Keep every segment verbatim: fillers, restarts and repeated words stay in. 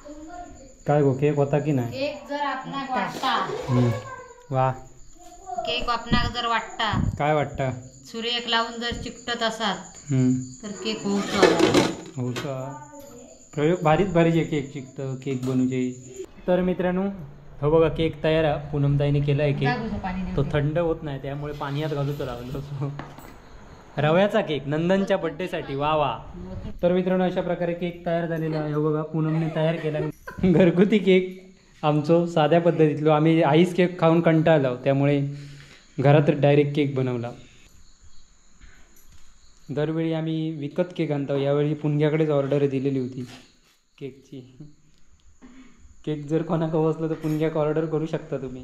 काय गो केक होता की नाही? केक जर आपणाक वाटता वा केक आपणाक जर वाटता काय वाटतं? सूर्यक लावून जर चिकटत असात तर केक होऊचो होऊचो प्रयोग भारीच भारी आहे केक चिकतं केक बनवचे. तर मित्रांनो हो बघा केक तयार आहे. पूनमताईने केला आहे केक. तो थंड होत नाही त्यामुळे पाण्यात घालूच लागलो. रव्याचा केक नंदनच्या बड्डेसाठी वा वा. तर मित्रांनो अशा प्रकारे केक तयार झालेला आहे. हो बघा पूनमने तयार केला घरगुती केक आमचो साध्या पद्धतीतलो. आम्ही आईस केक खाऊन कंटाळलो त्यामुळे घरात डायरेक्ट केक बनवला. दरवेळी आम्ही विकत केक आणतो, यावेळी पुणग्याकडेच ऑर्डर दिलेली होती केकची. केक जर कोणाक हवं असलं तर पुणग्याक ऑर्डर करू शकता तुम्ही.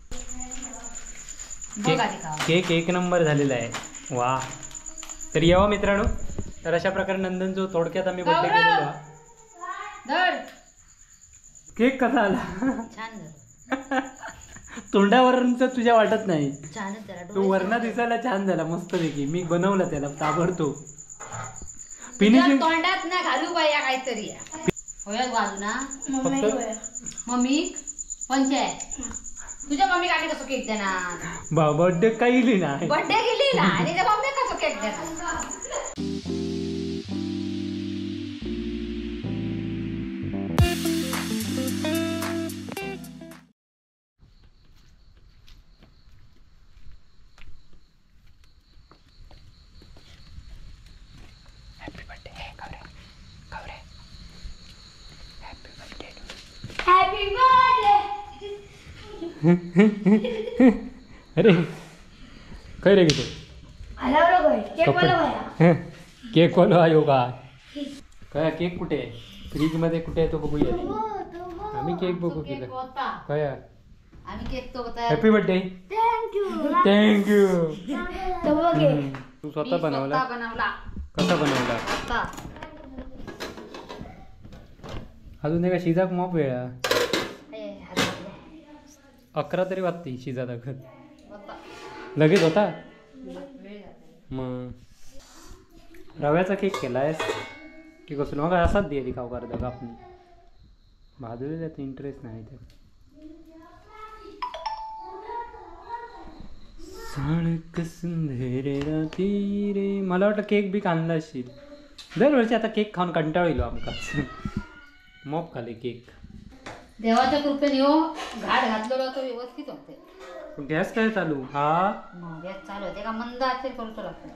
केक केक एक नंबर झालेला आहे वा. तर येवा मित्रांनो. तर अशा प्रकारे नंदनचो थोडक्यात आम्ही बर्थडे केलेला. केक कसा आला? छान तोंडावरच तुझ्या वाटत नाही. तो वरना दिसायला छान झाला मस्त पैकी. मी बनवला त्याला ताबडतो. फिनिशिंग तोंडात ना घालू पाहिजे काहीतरी होय घालू ना. मम्मी पंचाय तुझ्या मम्मी काकी कसं केक देणार? बर्थडे काही इली ना बर्थडे गेली ना आणि त्या मम्मी कसं केक देणार? अरे काय रे घेतो केक वालो आयो का काय? केक कुठे आहे? फ्रीज मध्ये कुठे आहे तो बघूया. आम्ही केक बघू केलं काय? Happy birthday. थँक्यू. तू स्वतः बनवला? कसा बनवला? अजून एका शिजाक मॉप वेळा अकरा तरी वाजते शिजा दाखत लगेच होता. मग रव्याचा केक केलायस की कसं मग असाच दे खाऊ करता का आपण भाजले त्यात इंटरेस्ट नाही. ते साळक सुंदर राती रे. मला वाटलं केक बी आणला असशील. दरवर्षी आता केक खाऊन कंटाळलो आमकाच. मॉप खाले केक. देवाच्या कृपेने हो घाट घातलेला तो व्यवस्थित होते. गॅस काय चालू? हा गॅस चालू होते का मंद असेल करूच लागतं.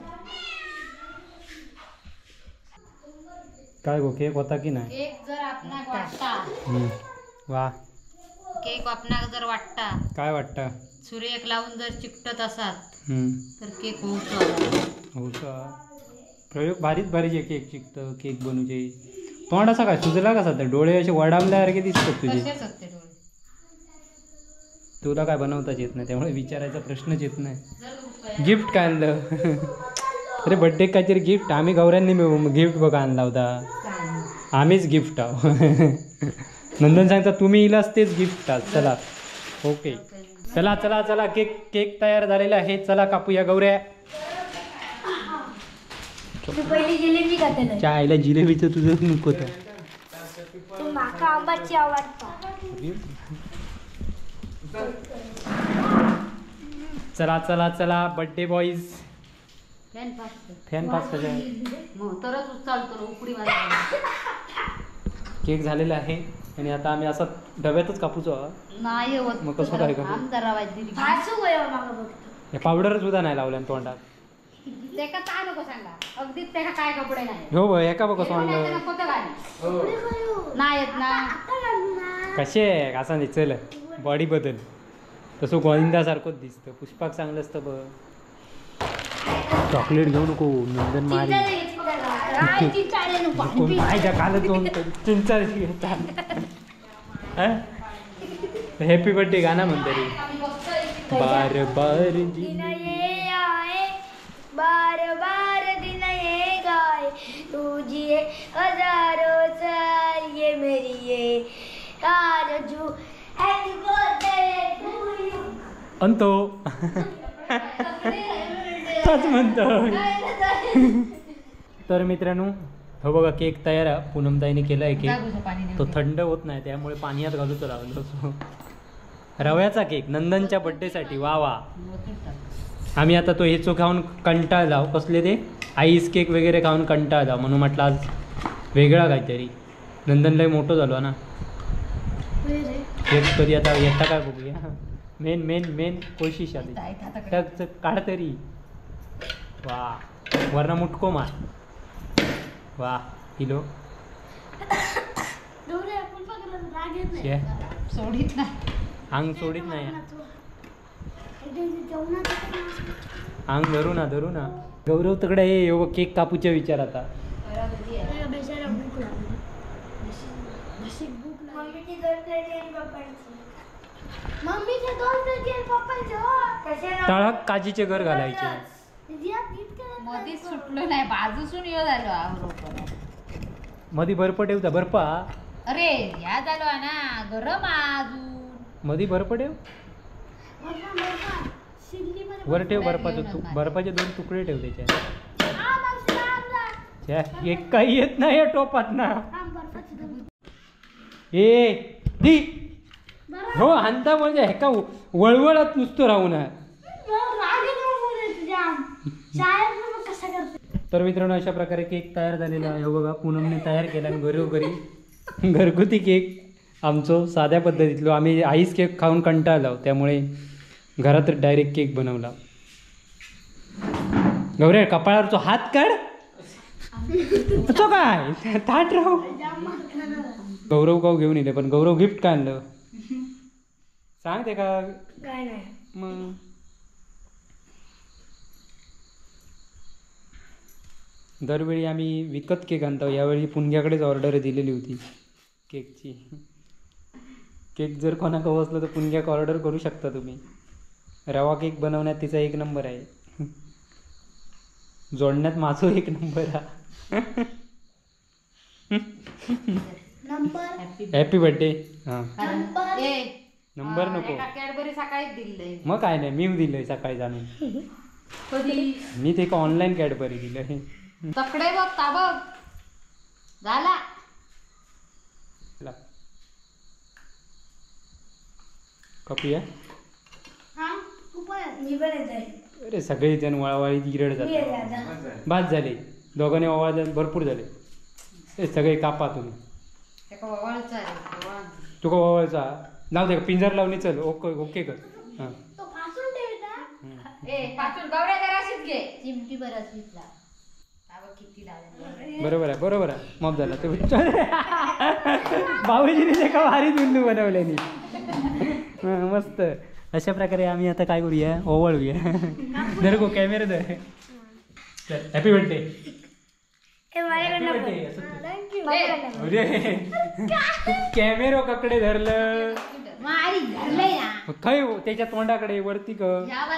काय गो केक होता की नाही? केक जर आपणाक वाटता वा केक आपणाक जर वाटता काय वाटतं? सूर्यक लावून जर चिकटत असात तर केक होऊचो होऊचो प्रयोग भारीच भारी आहे केक चिकतं केक बनवचे. तोंड असा काय सुजला कसा? तर डोळे असे वडामल्यासारखे दिसतात तुझे. तुला काय बनवताच येत नाही त्यामुळे विचारायचा प्रश्नच येत नाही. गिफ्ट काय आणलं? अरे बड्डे काहीतरी गिफ्ट. आम्ही गौऱ्यांनी गिफ्ट बघा आणला होता. आम्हीच गिफ्ट आहो. नंदन सांगता तुम्ही इलाच तेच गिफ्ट आहात. चला ओके चला चला चला केक केक तयार झालेला आहे. चला कापूया गौऱ्या. पहिली जिलेबी खाते चायला जिलेबीचं तुझं नको होतं. माका आंबाची आवडता. चला चला चला birthday boys. Fan fast fan pass कशा मग तरच उचलतो उकडी मारतो. केक झालेला आहे आणि आता आम्ही असं डब्यातच कापूचो नाही होत. मग कसं काय करू? आमदार वाजली भासू गयो मागा बघतो. पावडर सुद्धा नाही लावल्या तोंडात. त्याका काय नको सांगा अगदीच त्याका काय कपडे नाही. हो बघ एका बघ कसं आणलं नाही येत ना कसे असं नाही. चल बॉडी बदल तसं गोविंदासारखंच दिसतं. पुष्पाक चांगलं असतं बघ. चॉकलेट घेऊ नको नंदन मारी माझ्या कालच जाऊन चिंचाची घेतात. हॅपी बर्थडे गाणं म्हणतो रे. बार बार दिन ये आए बार बार दिन ये गाए तुझी हजारों साल ये मेरी ये आरज़ू हैप्पी बर्थडे टू यू. अंतो म्हणतो. तर मित्रांनो हो बघा केक तयार आहे. पूनमताईने केला आहे जा केक. घुसं पाणी तो नेऊ. थंड होत नाही त्यामुळे पाण्यात घालूच लागलो. रव्याचा केक नंदनच्या बड्डेसाठी. वा वा. आम्ही आता तो हेचो खाऊन कंटाळ जाऊ. कसले ते आईस केक वगैरे खाऊन कंटाळ जाऊ म्हणून म्हटलं आज वेगळा काहीतरी. नंदन लय मोठं झालो ना. केक कधी आता येता काय बघूया. मेन मेन मेन कोशिश आली. ताई हाताकडे. टक चक काढ तरी. वा वरना मुटको मार. वा किलो शे. सोडीत नाही. अंग सोडित नाही. अंग धरू ना धरू ना. गौरव तकडे ये यो केक कापूच्या विचार आता. तळाक काजीचे घर घालायचे. मधीच सुटलो नाही बाजूसून येऊ झालो आहो. मधी बर्फ ठेवता बर्फा. अरे या झालो आहे ना गरम आहे अजून. मधी बर्फ ठेव. वर ठेव बर्फाचे तु बर्फाचे दोन तुकडे ठेव त्याच्या. एक काही येत नाही या टोपात ना. ए दी हो हांता म्हणजे हेका वळवळत नुसतं राहू ना. तर मित्रांनो अशा प्रकारे केक तयार झालेला आहे. बघा पूनमने तयार केला आणि घरोघरी घरगुती केक आमचो साध्या पद्धतीतलो. आम्ही आईस केक खाऊन कंटाळलो त्यामुळे घरात डायरेक्ट केक बनवला. गौरे कपाळावरचो हात काढ. तो काय ताट राहू. गौरव गाव घेऊन येले पण गौरव गिफ्ट काय आणलं सांग ते का. मग दरवेळी आम्ही विकत केक आणतो. यावेळी पुणग्याकडेच ऑर्डर दिलेली होती केकची. केक जर कोणाक हवं असलं तर पुणग्याक ऑर्डर करू शकता तुम्ही. रवा केक बनवण्यात तिचा एक नंबर आहे. जोडण्यात माझं एक नंबर आहे. Happy birthday. हां नंबर नको. कॅडबरी सकाळीच दिली. मग काय नाही मी दिलंय सकाळी जाणून. कधी मी ते का ऑनलाईन कॅडबरी दिलंय. तकडे बघ ता बघ झाला. कपूया. अरे सगळे जण वळावळी गिरड जातात. बाद झाले दोघांनी ओवाळ भरपूर झाले. ते सगळे कापा तुम्ही. तुका ओवाळचा नाव दे पिंजर लावणी चल. ओके ओके कर. हां चिमटी बरं किती बरोबर आहे बरोबर आहे. मग झाला तुम्ही भाऊजीने ते का भारी बिंदू बनवल्यानी. मस्त. अशा प्रकारे आम्ही आता काय करूया ओवाळूया. धर गो कॅमेरा धर. चल हॅपी बर्थडे. अरे कॅमेरा ककडे धरलं काय त्याच्या तोंडाकडे वरती क.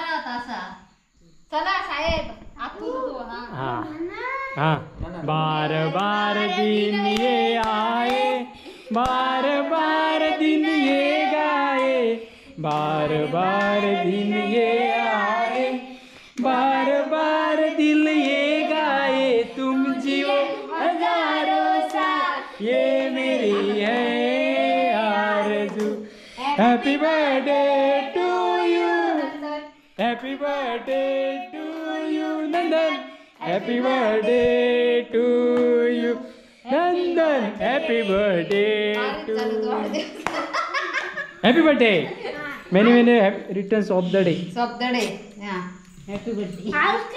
चला साहेब. हाँ हाँ बार बार दिन ये आए बार बार दिन ये गाए बार बार दिन ये आए बार बार दिल ये गाए तुम जियो हजारों साल ये मेरी है आरज़ू. Happy birthday to you. Happy birthday to you Nandan. Happy birthday to you Nandan. Happy birthday to. Happy birthday. Many many returns of the day. Of the day. Happy birthday.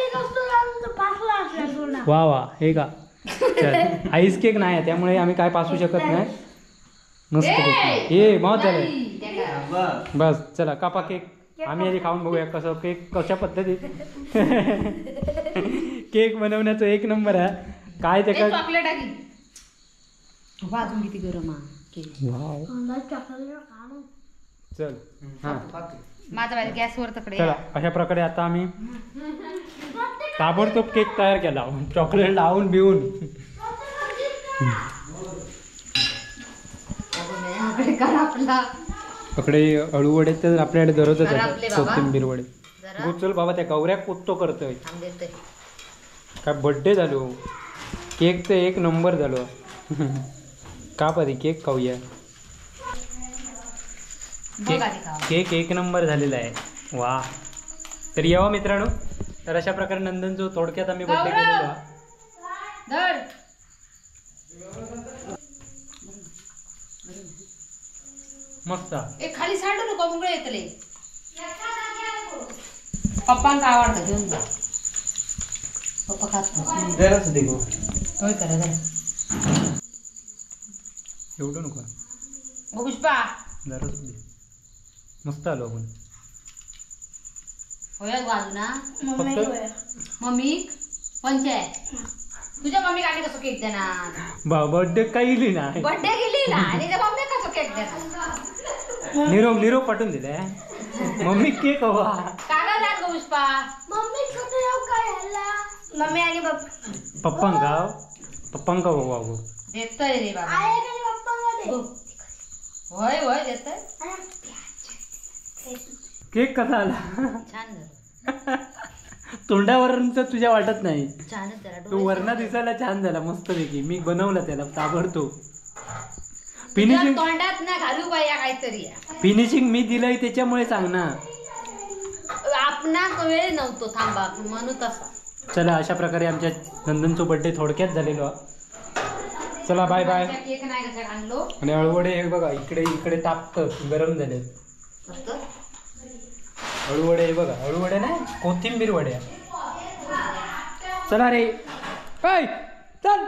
वा वा हे का. चल आईस केक नाही त्यामुळे आम्ही काय पासू शकत नाही. मस्त हे मौत झालं. बस चला कापा केक. आम्ही आधी खाऊन बघूया कसं केक कशा पद्धतीत. केक बनवण्याचं एक नंबर आहे. काय ते का चॉकलेट आहे अजून किती गरम आहे. चल हां माझा बाई गॅसवर तकडे. चला अशा प्रकारे आता आम्ही ताबडतोब केक तयार केला चॉकलेट लावून बिवून. आपले अळू वडे तर आपल्याकडे दररोजच आहे. कोथिंबीर वडे. चल बाबा त्या गौऱ्या कोत्तो करतोय. काय बड्डे झालो. केक तर एक नंबर झालो. का पारी केक खाऊया. केक केक एक नंबर झालेला आहे. वा. तर येवा मित्रांनो. तर अशा प्रकारे नंदनचो थोडक्यात आम्ही बर्थडे केलेलो. धर. मस्त. एक खाली साडू नको मुंगळे येतले. पप्पांका आवडतं घेऊन जा. पप्पा खात जराच दे गो. होय करा जरा. एवढं नको. ओ पुष्पा जराच दे. मस्त आलो आपण. होय बाजू ना. फक्त मम्मी पंचाय. तुझ्या मम्मी काढली कसं केक देणार. बर्थडे काही इली ना. बर्थडे गेली ना आणि त्या मम्मी कसं केक देणार. निरोप निरोप पाठवून दिलाय. मम्मी केक हवा. काढा जात गो पुष्पा. मम्मी कुठे येऊ काय ह्याला मम्मी आणि पप्पा पप्पांका पप्पांका हवा गो. देतोय रे बाबा. आई आणि पप्पा मध्ये होय होय देतोय. केक कसा आला. छान झालं. तोंडावरून तुझ्या वाटत नाही. छानच झाला. तो वरना दिसायला छान झाला मस्त पैकी. मी बनवला त्याला ताबडतो. तुझ्या फिनिशिंग तोंडात ना घालू बाया काहीतरी. फिनिशिंग मी दिलंय त्याच्यामुळे सांग ना. आपणा वेळ नव्हतो थांबा म्हणू तसा. चला अशा प्रकारे आमच्या नंदनचा बर्थडे थोडक्यात झालेलो. चला बाय बाय. केक नाही कसं आणलो. आणि अळवडे हे बघा इकडे इकडे तापतं गरम झाले. अळूवडे हे बघा. अळूवडे नाही कोथिंबीर वड्या. चला रे काय चल.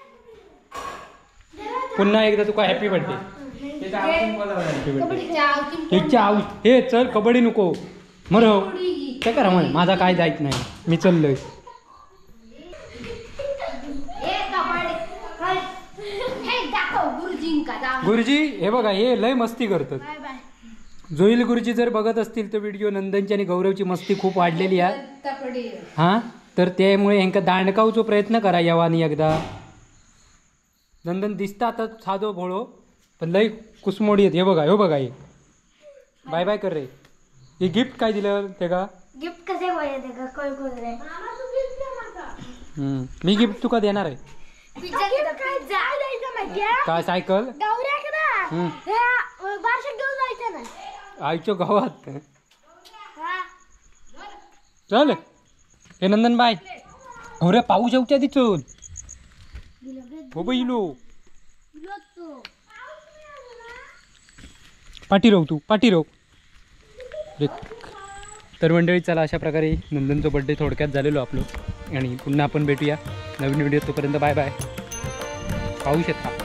पुन्हा एकदा तुका हॅपी बर्थडे. त्याच्या आऊ हे चल कबड्डी नको मरव. काय करा म्हणे माझा काय जायत नाही. मी चाललोय. गुरुजी हे बघा हे लय मस्ती करतात. जोईल गुरुजी जर बघत असतील तर व्हिडिओ नंदनची आणि गौरवची मस्ती खूप वाढलेली आहे. हा तर त्यामुळे ह्यांका दांडकावचा प्रयत्न करा यावानी एकदा. नंदन दिसता आता साधो भोळो पण लय कुसमोडी येत. हे बघा हे बघा हे बाय बाय कर रे. हे गिफ्ट काय दिलं ते का गिफ्ट कसे पाहिजे का कोण कोण रे. मी गिफ्ट तुका देणार आहे. काय सायकल आईच्या गावात. चल हे नंदन बाय. हो रे पाऊस येऊच्या दिसून. हो बैलो पाठी राहू तू पाठी राहू. तर मंडळी चला अशा प्रकारे नंदनचा बर्थडे थोडक्यात झालेलो आपलं. आणि पुन्हा आपण भेटूया नवीन व्हिडिओ. तोपर्यंत बाय बाय. पाहू शकता.